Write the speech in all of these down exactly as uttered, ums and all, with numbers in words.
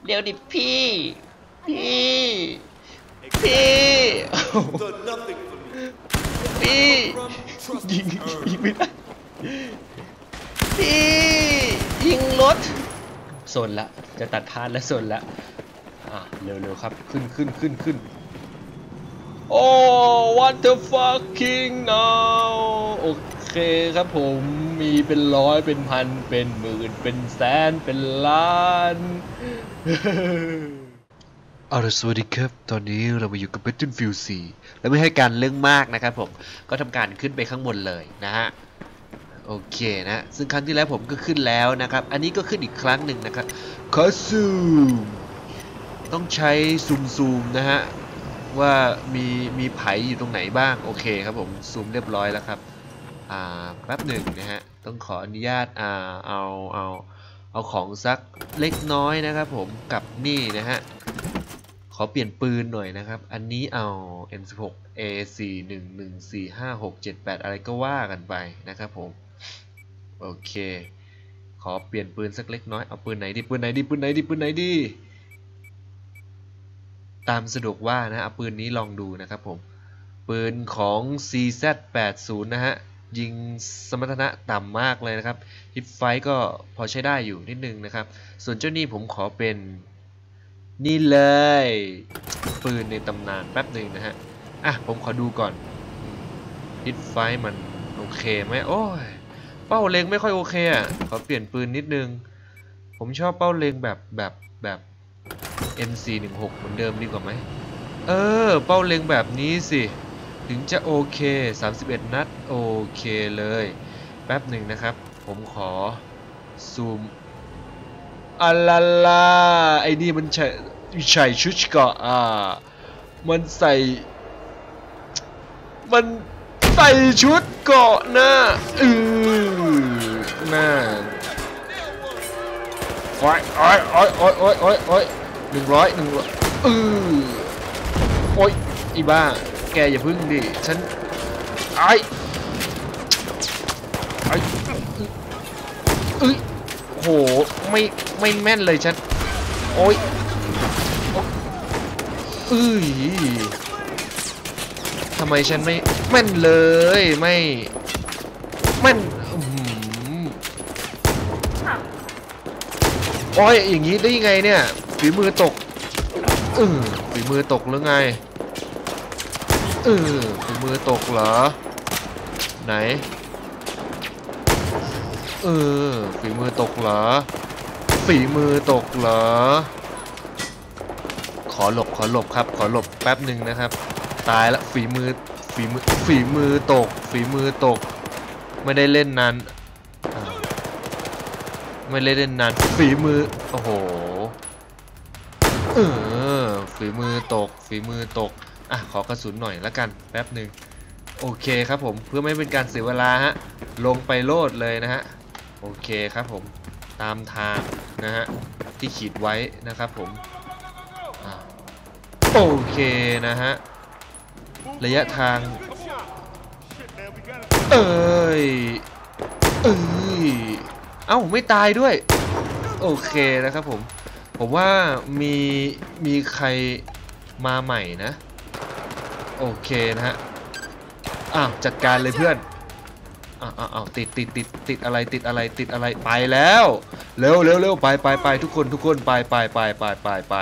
เดี๋ยวดิพี่พี่พี่พี่ยิงยิงไม่ได้พี่ยิงรถสนละจะตัดพานแล้วสนละอ่ะเร็วๆครับขึ้นขึ้นขึ้นขึ้นโอ้ what the fucking now โอเคครับผมมีเป็นร้อยเป็นพันเป็นหมื่นเป็นแสนเป็นล้านเอาล่ะสวัสดีครับตอนนี้เรามาอยู่กับ Battlefield สี่ และไม่ให้การเรื่องมากนะครับผมก็ทำการขึ้นไปข้างบนเลยนะฮะโอเคนะซึ่งครั้งที่แล้วผมก็ขึ้นแล้วนะครับอันนี้ก็ขึ้นอีกครั้งหนึ่งนะครับขอซูมต้องใช้ซูมซูมนะฮะว่ามีมีไผอยู่ตรงไหนบ้างโอเคครับผมซูมเรียบร้อยแล้วครับอ่าแป๊บหนึ่งนะฮะต้องขออนุญาตอ่าเอาเอาเอาของสักเล็กน้อยนะครับผมกับนี่นะฮะขอเปลี่ยนปืนหน่อยนะครับอันนี้เอา เอ็ม สิบหก เอ สี่ หนึ่ง หนึ่ง สี่ ห้า หก เจ็ด แปด อะไรก็ว่ากันไปนะครับผมโอเคขอเปลี่ยนปืนสักเล็กน้อยเอาปืนไหนดีปืนไหนดีปืนไหนดีปืนไหนดีตามสะดวกว่านะเอาปืนนี้ลองดูนะครับผมปืนของ ซี แซด แปดสิบ นะฮะยิงสมรรถนะต่ำมากเลยนะครับฮิตไฟก็พอใช้ได้อยู่นิดนึงนะครับส่วนเจ้านี่ผมขอเป็นนี่เลยปืนในตำนานแป๊บหนึ่งนะฮะอ่ะผมขอดูก่อนฮิตไฟมันโอเคไหมโอ้ยเป้าเล็งไม่ค่อยโอเคอ่ะขอเปลี่ยนปืนนิดนึงผมชอบเป้าเล็งแบบแบบแบบ เอ็ม สี่ หนึ่ง หก เหมือนเดิมดีกว่าไหมเออเป้าเล็งแบบนี้สิถึงจะโอเคสามสิบเอ็ดนัดโอเคเลยแป๊บหนึ่งนะครับผมขอซูมอัลลาลาไอ้นี่มันใส่ใส่ชุดเกาะอ่ามันใส่มันใส่ชุดเกาะหน้าอือหน้าโอ้ยโอ้ยโอ้ยโอ้ยโอ้ยโอ้ยโอ้ยหนึ่งร้อยหนึ่งร้อยอือโอ้ยอีบ้าแกอย่าพึ่งดิฉันไอ้ไอ้เอ้ยโหไม่ไม่แม่นเลยฉันโอ้ยเอ้ยทำไมฉันไม่แม่นเลยไม่แม่นโอ้ยอย่างนี้ได้ยังไงเนี่ยฝีมือตกเออฝีมือตกหรือไงเออฝีมือตกเหรอไหนเออฝีมือตกเหรอฝีมือตกเหรอขอหลบขอหลบครับขอหลบแป๊บหนึ่งนะครับตายละฝีมือฝีมือฝีมือตกฝีมือตกไม่ได้เล่นนานไม่ได้เล่นนานฝีมือโอ้โหเออฝีมือตกฝีมือตกอ่ะขอกระสุนหน่อยละกันแป๊บหนึ่งโอเคครับผมเพื่อไม่เป็นการเสียเวลาฮะลงไปโลดเลยนะฮะโอเคครับผมตามทางนะฮะที่ขีดไว้นะครับผมโอเคนะฮะระยะทางเอ้ยเอ้ยเอ้าไม่ตายด้วยโอเคนะครับผมผมว่ามีมีใครมาใหม่นะโอเคนะฮะอ้าวจัดการเลยเพื่อนอ้าวอ้าวติดติดติดติดอะไรติดอะไรติดอะไรไปแล้วเร็วเร็วเร็วไปไปไปทุกคนทุกคนไปไปไปไปไปไป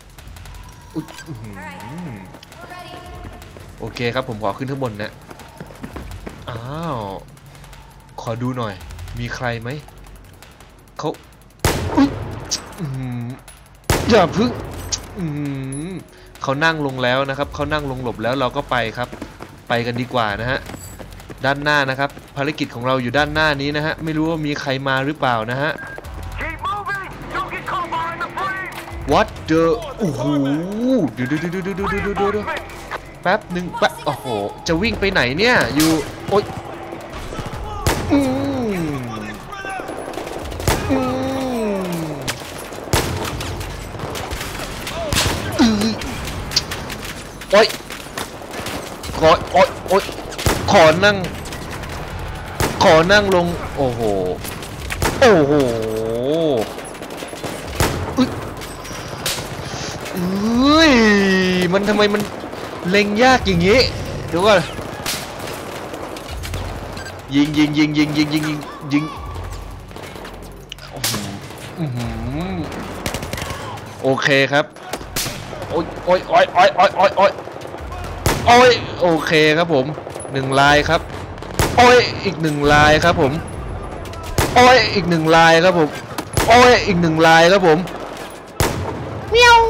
โอเคครับผมขอขึ้นข้างบนนะอ้าวขอดูหน่อยมีใครไหมเขาอย่าพึ่งเขานั่งลงแล้วนะครับเขานั่งลงหลบแล้วเราก็ไปครับไปกันดีกว่านะฮะด้านหน้านะครับภารกิจของเราอยู่ด้านหน้านี้นะฮะไม่รู้ว่ามีใครมาหรือเปล่านะฮะ What the โอ้โหเดี๋ยวเดี๋ยวเดี๋ยวเดี๋ยวเดี๋ยวเดี๋ยวแป๊บหนึ่งแป๊บโอ้โหจะวิ่งไปไหนเนี่ยอยู่โอ๊ยอืมอืมโอ๊ยขอโอ๊ยโอ๊ยขอนั่งขอนั่งลงโอ้โหโอ้โหอุ้ยมันทำไมมันเล็งยากอย่างงี้ดูก่อนยิงยิงยิงยิงยิงยิงยิงยิงโอเคครับโอ้ยโอ้ยโอ้ยโอ้ยโอ้ยโอ้ยโอ้ยโอ้ยโอเคครับผมหนึ่งลายครับโอ้ยอีกหนึ่งลายครับผมโอ้ยอีกหนึ่งลายครับผมโอ้ยอีกหนึ่งลายครับผมเมียว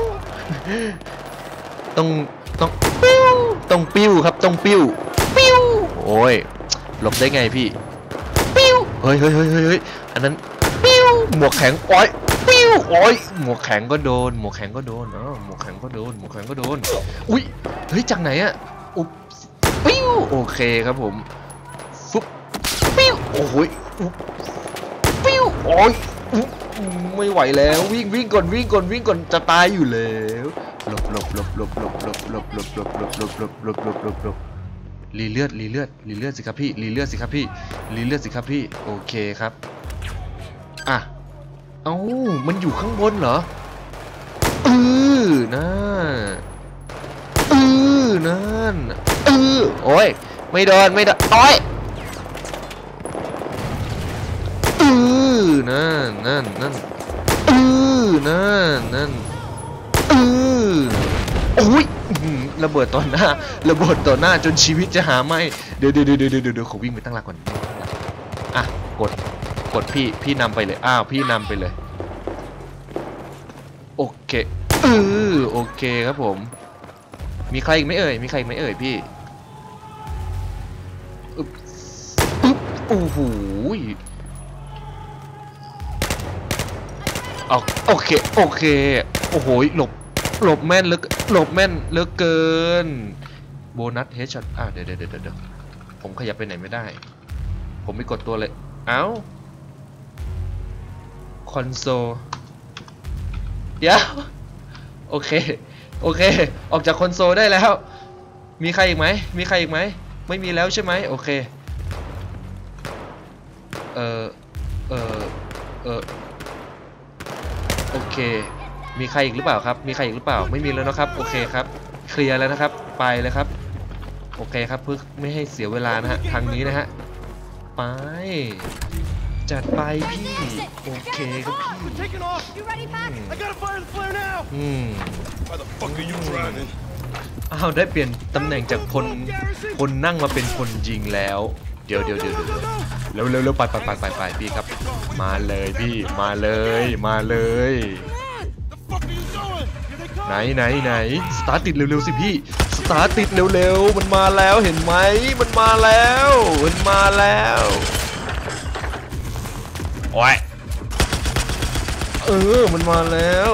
ต้องต้องปิ้วต้องปิ้วครับต้องปิ้วปิ้วโอ้ยหลบได้ไงพี่ปิ้วเฮ้ยเฮ้ยเฮ้ยเฮ้ยอันนั้นปิ้วหมวกแข็งโอ้ยปิ้วโอ้ยหมวกแข็งก็โดนหมวกแข็งก็โดนเออหมวกแข็งก็โดนหมวกแข็งก็โดนอุ้ยเฮ้ยจากไหนอะอุ๊บปิ้วโอเคครับผมฟุ๊บปิ้วโอ้ยปิ้วโอ้ยไม่ไหวแล้ววิ่งวิ่งก่อนวิ่งก่อนวิ่งก่อนจะตายอยู่แล้วหลบหลบหลบหลบหลบหลบหลบหลบหลบหลบหลบหลบหลบหลบหลบหลบรีเลือดรีเลือดรีเลือดสิครับพี่รีเลือดสิครับพี่รีเลือดสิครับพี่โอเคครับอ่ะเอ้ามันอยู่ข้างบนเหรอเออน่าเออนั่นเออโอ้ยไม่โดนไม่โดนโอ้ยเออนั่นนั่นนั่นเออนั่นนั่นเออโอ้ยระเบิดต่อหน้าระเบิดต่อหน้าจนชีวิตจะหาไม่เดี๋ยวเดี๋ยวเดี๋ยวเดี๋ยวเดี๋ยวขอวิ่งไปตั้งหลักก่อนอ่ะกดกดพี่พี่นำไปเลยอ้าวพี่นำไปเลยโอเคเออโอเคครับผมมีใครอีกไหมเอ่ยมีใครอีกไหมเอ่ยพี่อึ๊บอึ๊บโอ้โหเอาโอเคโอเคโอ้โหหลบหลบแม่นเหลือหลบแม่นเหลือเกินโบนัสเฮดช็อตอ่ะเดี๋ยวเดี๋ยวเดี๋ยวเดี๋ยวผมขยับไปไหนไม่ได้ผมไม่กดตัวเลยเอ้าคอนโซลเดี๋ยวโอเคโอเคออกจากคอนโซลได้แล้วมีใครอีกไหมมีใครอีกไหมไม่มีแล้วใช่ไหมโอเคเออเออเออโอเคมีใครอีกหรือเปล่าครับมีใครอีกหรือเปล่าไม่มีแล้วนะครับโอเคครับเคลียร์แล้วนะครับไปเลยครับโอเคครับเพื่อไม่ให้เสียเวลานะฮะทางนี้นะฮะไปจัดไปพี่โอเคครับพี่อืมอ้าวได้เปลี่ยนตำแหน่งจากคนคนนั่งมาเป็นคนยิงแล้วเดี๋ยวเดี๋ยวเดี๋ยวเดี๋ยวเร็วเร็วเร็วไปไปไปไปไปพี่ครับมาเลยพี่มาเลยมาเลยไหนไหนไหนสตาร์ทติดเร็วๆสิพี่สตาร์ทติดเร็วๆมันมาแล้วเห็นไหมมันมาแล้วมันมาแล้วโอ้ยเออมันมาแล้ว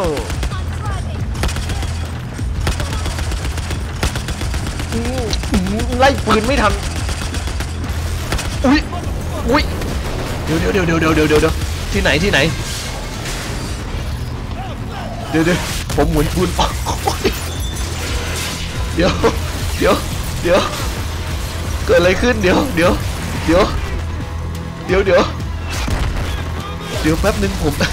ไล่ปืนไม่ทันอุ้ยอุ้ยเดี๋ยวเดี๋ยวเดี๋ยวเดี๋ยวเดี๋ยวเดี๋ยวเดี๋ยวที่ไหนที่ไหนเดี๋ยวเดี๋ยวผมหมุนปืนออกเดี๋ยวเดี๋ยวเดี๋ยวเกิดอะไรขึ้นเดี๋ยวเดี๋ยวเดี๋ยวเดี๋ยวเดี๋ยวเดี๋ยวแป๊บนึงผม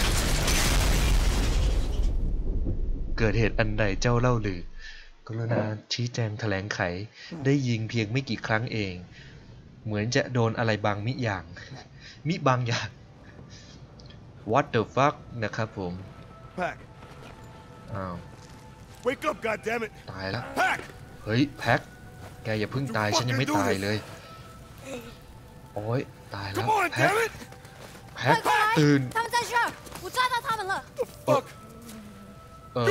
เกิดเหตุอันใดเจ้าเล่าลือกรุณาชี้แจงแถลงไขได้ยิงเพียงไม่กี่ครั้งเองเหมือนจะโดนอะไรบางมิอย่างมิบางอย่าง What the fuck นะครับผมอ้าวตายแล้วเฮ้ยแพ็คแกอย่าเพิ่งตายฉันยังไม่ตายเลยโอ้ยตายแล้วแพ็คแพ็คตื่นเออ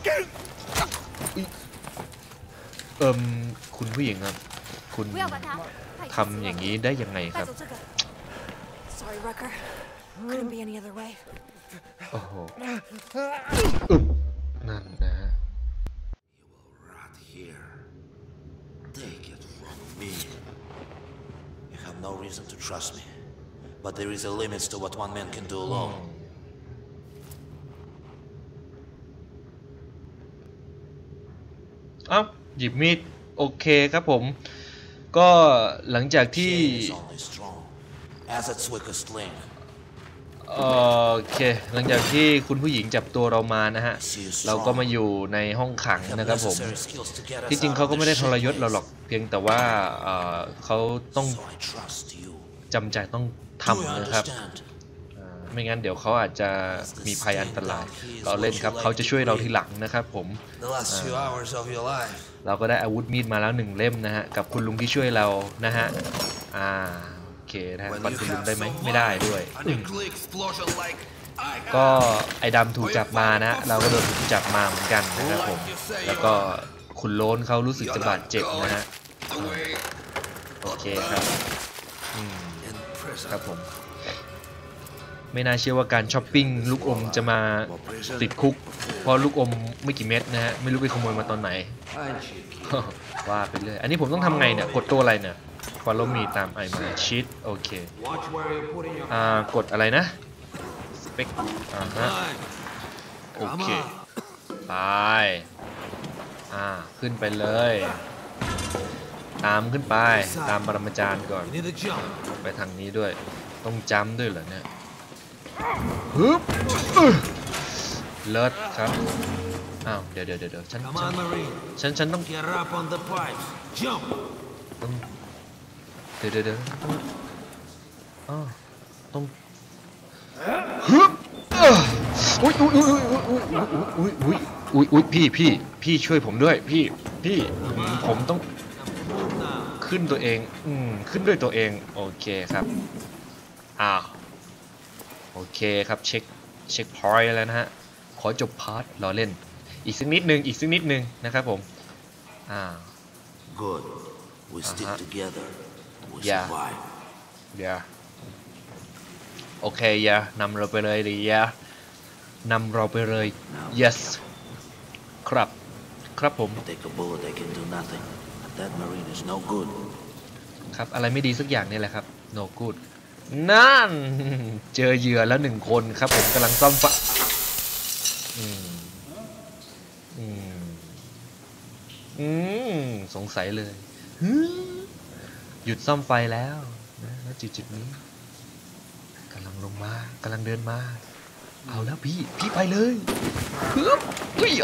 เอิมคุณผู้หญิงครับคุณทำอย่างนี้ได้ยังไงครับโอ้โหอึบนั่นนะ No reason to trust me, but there is a limit to what one man can do alone. อ้าวหยิบมีดโอเคครับผมก็หลังจากที่โอเคหลังจากที่คุณผู้หญิงจับตัวเรามานะฮะเราก็มาอยู่ในห้องขังนะครับผมที่จริงเขาก็ไม่ได้ทรยศเราหรอกเพียงแต่ว่าเขาต้องจำใจต้องทำนะครับไม่งั้นเดี๋ยวเขาอาจจะมีภัยอันตรายเราเล่นครับเขาจะช่วยเราทีหลังนะครับผมเราก็ได้อาวุธมีดมาแล้วหนึ่งเล่มนะฮะกับคุณลุงที่ช่วยเรานะฮะอ่าโอเคนะฮะฟันคุณลุงได้ไหมไม่ได้ด้วยก็ไอ้ดำถูกจับมานะเราก็โดนถูกจับมาเหมือนกันนะครับผมแล้วก็คุณโล้นเขารู้สึกจะบาดเจ็บนะฮะโอเคครับอืมครับผมไม่น่าเชื่อว่าการช้อปปิ้งลูกอมจะมาติดคุกเพราะลูกอมไม่กี่เม็ดนะฮะไม่รู้ไปขโมยมาตอนไหนว่าไปเลยอันนี้ผมต้องทำไงเนี่ยกดตัวอะไรเนี่ย follow me ตามไอมาชีตโอเคอ่ากดอะไรนะสเปคอ่าฮะโอเคไปอ่าขึ้นไปเลยตามขึ้นไปตามปรมาจารย์ก่อนไปทางนี้ด้วยต้องจำด้วยเหรอเนี่ยฮึบเลิศครับอ้าวเดี๋ยวเดี๋ยวเดี๋ยวฉันฉันฉันต้องต้องเดี๋ยวเดี๋ยวเดี๋ยวอ๋อต้องฮึบอุ้ยอุ้ยอุ้ยอุ้ยอุ้ยอุ้ยอุ้ยอุ้ยพี่พี่พี่ช่วยผมด้วยพี่พี่ผมต้องขึ้นตัวเองอืมขึ้นด้วยตัวเองโอเคครับอ้าวโอเคครับเช็คเช็คพอยต์แล้วนะฮะขอจบพาร์ทรอเล่นอีกสักนิดนึงอีกสักนิดนึงนะครับผมอ่า Good we stick together we survive yeah โอเคอย่านำเราไปเลยดิอย่านำเราไปเลย yes ครับครับผม Take a bullet they can do nothing that marine is no good ครับอะไรไม่ดีสักอย่างนี่แหละครับ no goodนั่นเจอเหยื่อแล้วหนึ่งคนครับผมกำลังซ่อมไฟอืมอืมอืมสงสัยเลยหยุดซ่อมไฟแล้วนะณจุดจุดนี้กำลังลงมากำลังเดินมาเอาแล้วพี่พี่ไปเลยปึ๊บอุ้ย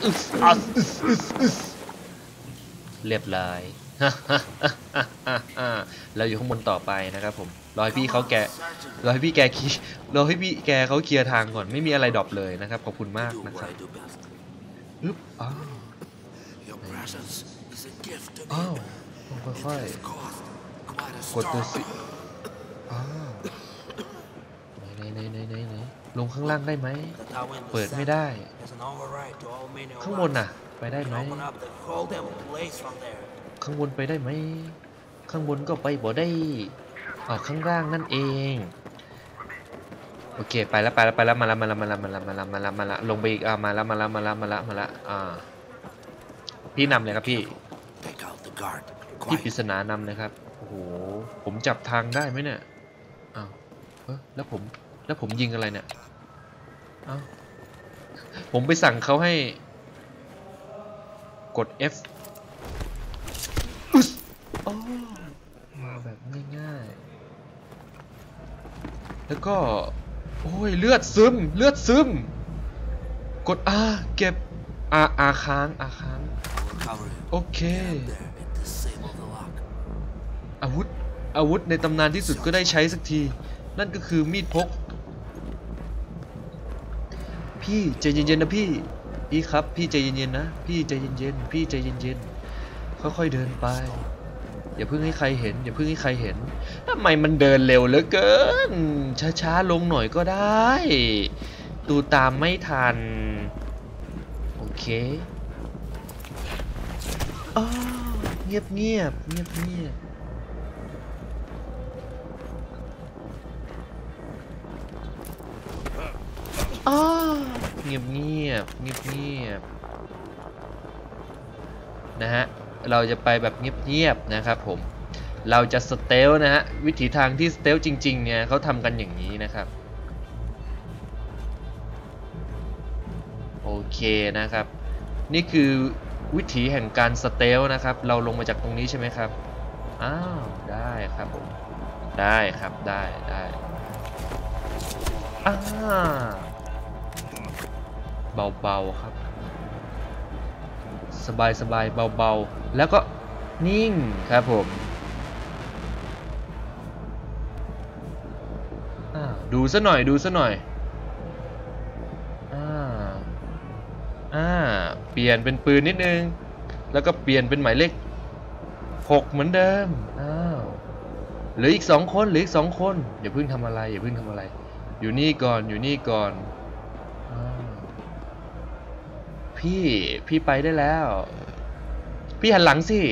เรียบร้อยเราอยู่ข้างบนต่อไปนะครับผมรอให้พี่เขาแกรอให้พี่แกขี่รอให้พี่แกเขาเคลียร์ทางก่อนไม่มีอะไรดรอปเลยนะครับขอบคุณมากนะครับอึ๊บอ้าวอ้าวค่อยๆกดตัวสิอ้าวไหนไหนไหนไหนไหนลงข้างล่างได้ไหมเปิดไม่ได้ข้างบนน่ะไปได้ไหมข้างบนไปได้ไหมข้างบนก็ไปบ่ได้อ๋อข้างล่างนั่นเองโอเคไปแล้วไปแล้วไปแล้วมาแล้วมาแล้วมาแล้วมาแล้วมาแล้วมาแล้วมาแล้วลงไปอีกอ่ามาแล้วมาแล้วมาแล้วมาแล้วมาแล้วอ่าพี่นำเลยครับพี่พี่ปริศนานำเลยครับโอ้โหผมจับทางได้ไหมเนี่ยอ้าวเฮ้ยแล้วผมแล้วผมยิงอะไรเนี่ยอ้าวผมไปสั่งเขาให้กด F อ๋อมาแบบง่ายๆแล้วก็โอ้ยเลือดซึมเลือดซึมกด R เก็บ R R ค้าง R ค้างโอเคอาวุธอาวุธในตำนานที่สุดก็ได้ใช้สักทีนั่นก็คือมีดพกพี่ใจเย็นๆนะพี่พี่ครับพี่ใจเย็นๆนะพี่ใจเย็นๆพี่ใจเย็นๆค่อยๆเดินไปอย่าเพิ่งให้ใครเห็นอย่าเพิ่งให้ใครเห็นทำไมมันเดินเร็วเหลือเกินช้าๆลงหน่อยก็ได้ตูตามไม่ทันโอเคอ๋อเงียบเงียบเงียบเงียบอ๋อเงียบเงียบเงียบเงียบนะฮะเราจะไปแบบเงียบๆนะครับผมเราจะสเตลนะฮะวิถีทางที่สเตลจริงๆเนี่ยเขาทำกันอย่างนี้นะครับโอเคนะครับนี่คือวิถีแห่งการสเตลนะครับเราลงมาจากตรงนี้ใช่ไหมครับอ้าวได้ครับผมได้ครับได้ได้อ่าเบาๆครับสบายๆเบาๆแล้วก็นิ่งครับผมดูซะหน่อยดูซะหน่อยอ่าอ่าเปลี่ยนเป็นปืนนิดนึงแล้วก็เปลี่ยนเป็นหมายเลขหกเหมือนเดิมอ้าวเหลืออีกสองคนเหลืออีกสองคนอย่าเพิ่งทำอะไรอย่าเพิ่งทำอะไรอยู่นี่ก่อนอยู่นี่ก่อนพี่พี่ไปได้แล้วพี่หันหลังสิ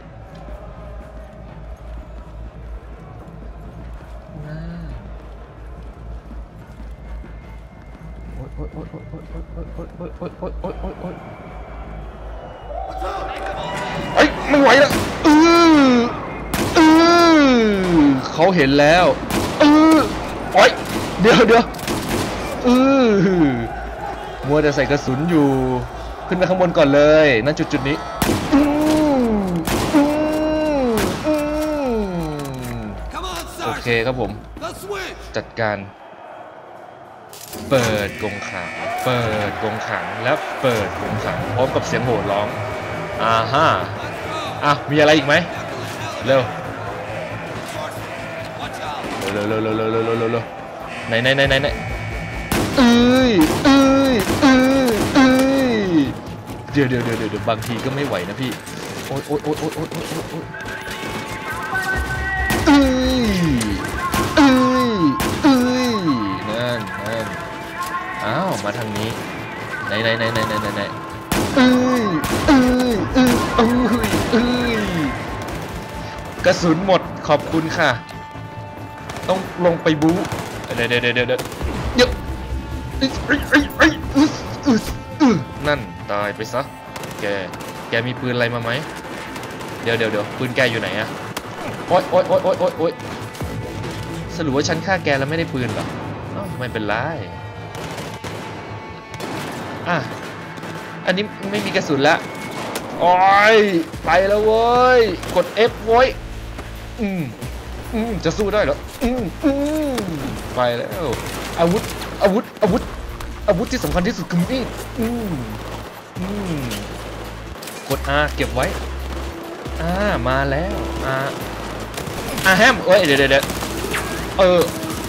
โอ๊ยโอ๊ยโอ๊ยโอ๊ยโอ๊ยโอ๊ยโอ๊ยโอ๊ยโอ๊ยโอ๊ยโอ๊ยโอ๊ยโอ๊ยโอ๊ยเอ้ยไม่ไหวแล้วเออเออเขาเห็นแล้วเออโอ๊ยเดี๋ยวเดี๋ยวเออมัวแต่ใส่กระสุนอยู่ขึ้นไปข้างบนก่อนเลยนั่นจุดจุดนี้โอเคครับผมจัดการเปิดกรงขังเปิดกรงขังแล้วเปิดกรงขังพร้อมกับเสียงโห่ร้องอ่าฮะอ่ะมีอะไรอีกไหมเร็วเร็วเร็วเร็วเร็วเร็วเร็วเร็วเร็วไหนไหนไหนไหนไหนเอ้ยเอ้ยเอ้ยเอ้ยเดี๋ยวเดี๋ยวเดี๋ยวเดี๋ยวบางทีก็ไม่ไหวนะพี่โอ๊ยโอ๊ยโอ๊ยโอ๊ยโอ๊ยโอ๊ยโอ๊ยเอ้ยเอ้ยเอ้ยนั่นนั่นอ้าวมาทางนี้ไหนไหนไหนไหนไหนไหนเอ้ยเอ้ยเอ้ยเอ้ยเอ้ยกระสุนหมดขอบคุณค่ะต้องลงไปบู๊เดี๋ยวเดี๋ยวเดี๋ยวเดี๋ยวเดี๋ยวเดี๋ยวนั่นตายไปซะแกแกมีปืนอะไรมาไหมเดี๋ยวเดี๋ยวเดี๋ยวปืนแกอยู่ไหนอะโอ๊ยโอ๊ยโอ๊ยโอ๊ยโอ๊ยโอ๊ยสรุปว่าฉันฆ่าแกแล้วไม่ได้ปืนหรอไม่เป็นไรอ่ะอันนี้ไม่มีกระสุนละโอ้ยไปแล้วเว้ยกด F ไว้อืมอืมจะสู้ได้เหรออืมอืมไปแล้วอาวุธอาวุธอาวุธอาวุธที่สำคัญที่สุดคือมีดอืมอืมกด R เก็บไว้อ่ามาแล้วอ่าอ่าแฮมเอ้ยเดี๋ยวเดี๋ยวเออ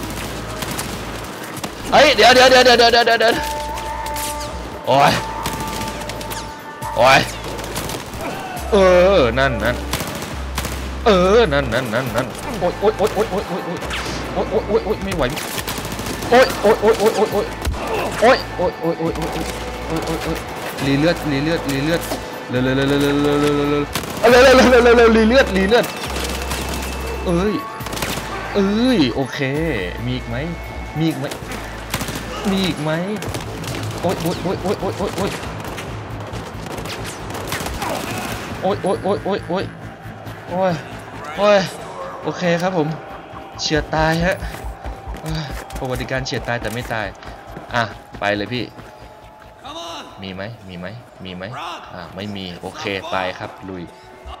เฮ้ยเดี๋ยวเดี๋ยวเดี๋ยวเดี๋ยวเดี๋ยวเดี๋ยวเดี๋ยวโอ้ยโอ้ยเออนั่นนั่นเออนั่นนั่นนั่นนั่นโอ๊ยโอ๊ยโอ๊ยโอ๊ยโอ๊ยโอ๊ยโอ๊ยโอ๊ยโอ๊ยโอ๊ยโอ๊ยไม่ไหวโอ๊ยโอ๊ยโอ๊ยโอ๊ยโอ๊ยโอ๊ยโอ๊ยโอ๊ยโอ๊ยโอ๊ยโอ๊ยโอ๊ยโอ๊ยโอ๊ยรีเลือดรีเลือดรีเลือดเร็วเร็วเร็วเร็วเร็วเร็วเร็วเร็วเร็วเร็วเร็วเร็วเร็วเร็วรีเลือดรีเลือดเอ้ยเอ้ยโอเคมีอีกไหมมีอีกไหมมีอีกไหมโอ๊ยโอ๊ยโอ๊ยโอ๊ยโอ๊ยโอ๊ยโอ๊ยโอ๊ยโอ๊ยโอ๊ยโอ๊ยโอ๊ยโอ๊ยโอ๊ยโอเคครับผมเฉียดตายฮะประวัติการเฉียดตายแต่ไม่ตายอ่ะไปเลยพี่มีไหมมีไหมมีไหมอ่ะไม่มีโอเคไปครับลุย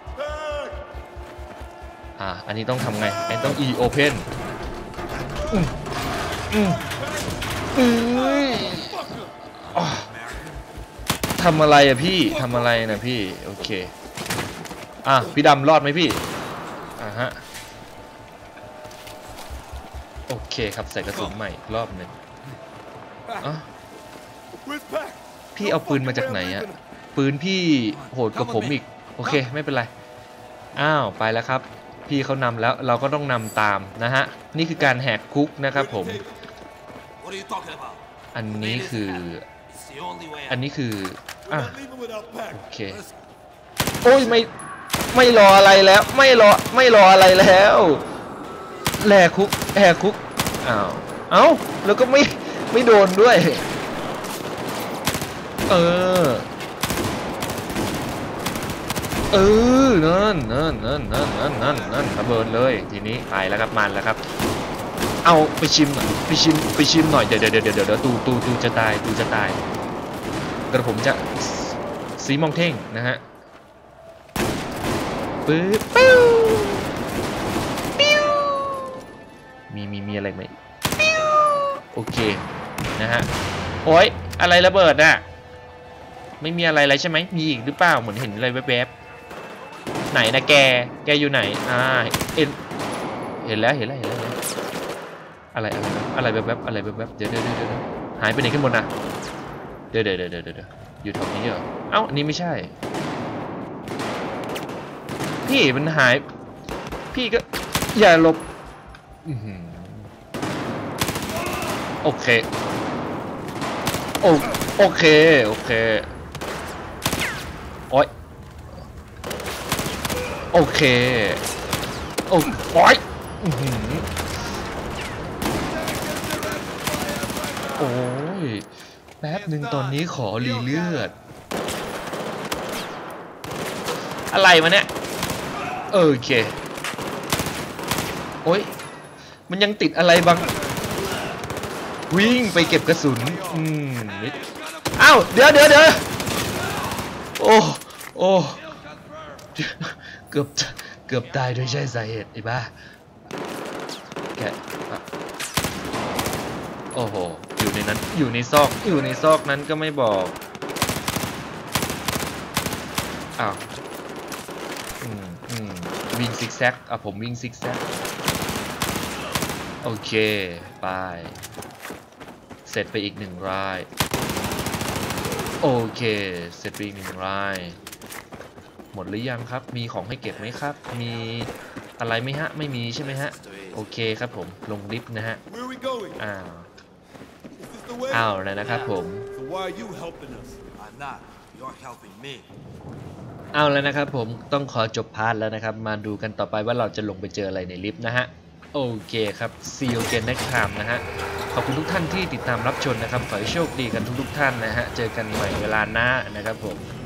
อ่ะอันนี้ต้องทำไงอันนี้ต้อง E open อืมอืมอืมทำอะไรอะพี่ทำอะไรนะพี่โอเคอ่ะพี่ดำรอดไหมพี่อ่ะฮะโอเคครับใส่กระสุนใหม่รอบหนึ่งอ่ะพี่เอาปืนมาจากไหนอะปืนพี่โหดกว่าผมอีกโอเคไม่เป็นไรอ้าวไปแล้วครับพี่เขานำแล้วเราก็ต้องนำตามนะฮะนี่คือการแหกคุกนะครับผมอันนี้คืออันนี้คืออ่ะโอเคโอ้ยไม่ไม่รออะไรแล้วไม่รอไม่รออะไรแล้วแหกคุกแหกคุกอ้าวเอ้าแล้วก็ไม่ไม่โดนด้วยเออเออนั่นนั่นนั่นนั่นนั่นนั่นนั่นระเบิดเลยทีนี้ไปแล้วครับมันแล้วครับเอาไปชิมไปชิมไปชิมหน่อยเดี๋ยวเดี๋ยวเดี๋ยวเดี๋ยวตูตูตูจะตายตูจะตายกระผมจะสีมองเท่งนะฮะปึ๊บปิ้วปิ้วมีมีมีอะไรไหมปิ้วโอเคนะฮะโอ๊ยอะไรระเบิดอะไม่มีอะไรอะไรใช่ไหมมีอีกหรือเปล่าเหมือนเห็นอะไรแวบๆไหนนะแกแกอยู่ไหนอ่าเอ็นเห็นแล้วเห็นแล้วเห็นแล้วอะไรอะไรอะไรแวบๆอะไรแวบๆเดี๋ยวเดี๋ยวเดี๋ยวหายไปไหนกันหมดนะเดี๋ยวเดี๋ยวเดี๋ยวเดี๋ยวอยู่แถวนี้เหรอเอ้าอันนี้ไม่ใช่พี่มันหายพี่ก็อย่าหลบโอเคโอโอเคโอเคโอ้ยโอเคโอ้โอ้ยโอ้ยแป๊บหนึ่งตอนนี้ขอรีเลือดอะไรมาเนี่ยโอเคโอ้ยมันยังติดอะไรบางวิ่งไปเก็บกระสุนอืมอ้าวเดี๋ยวเดี๋ยวเดี๋ยวโอ้โอ้เกือบเกือบตายโดยใช่สาเหตุไอ้บ้าแกโอ้โหอยู่ในนั้นอยู่ในซอกอยู่ในซอกนั้นก็ไม่บอกอ้าวอืมอืมวิ่งซิกแซกอ่ะผมวิ่งซิกแซกโอเคไปเสร็จไปอีกหนึ่งรายโอเคเสร็จไปอีกหนึ่งรายหมดหรือยังครับมีของให้เก็บไหมครับมีอะไรไหมฮะไม่มีใช่ไหมฮะโอเคครับผมลงลิฟต์นะฮะอ้าวอ้าวแล้วนะครับผมเอาแล้วนะครับผมต้องขอจบพาร์ทแล้วนะครับมาดูกันต่อไปว่าเราจะลงไปเจออะไรในลิฟต์นะฮะโอเคครับซีลเกนนักข่าวนะฮะขอบคุณทุกท่านที่ติดตามรับชมนะครับขอให้โชคดีกันทุกๆท่านนะฮะเจอกันใหม่เวลาหน้านะครับผม